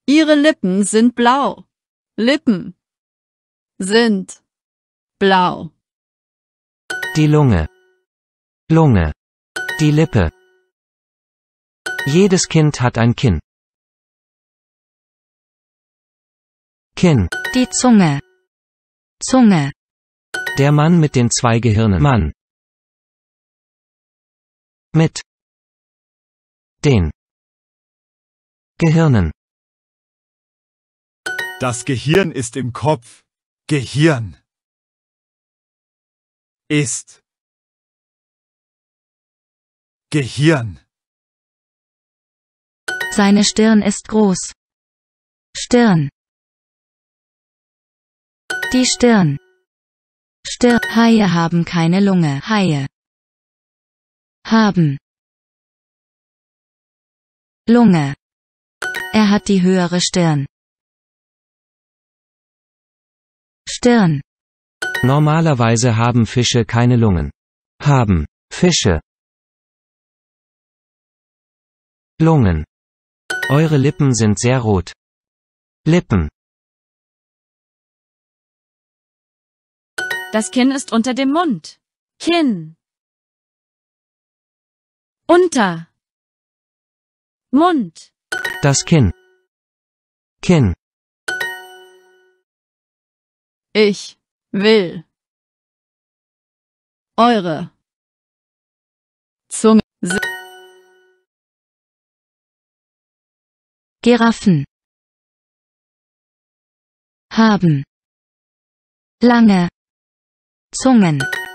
Ihre Lippen sind blau. Lippen sind blau. Die Lunge. Lunge. Die Lippe. Jedes Kind hat ein Kinn. Kinn. Die Zunge. Zunge. Der Mann mit den 2 Gehirnen. Mann. Mit den Gehirnen. Das Gehirn ist im Kopf. Gehirn. Ist. Gehirn. Seine Stirn ist groß. Stirn. Die Stirn. Stirn. Haie haben keine Lunge. Haie haben Lunge. Er hat die höhere Stirn. Stirn. Normalerweise haben Fische keine Lungen. Haben Fische Lungen. Eure Lippen sind sehr rot. Lippen. Das Kinn ist unter dem Mund. Kinn. Unter. Mund. Das Kinn. Kinn. Ich will eure Zunge. Giraffen haben lange Zungen.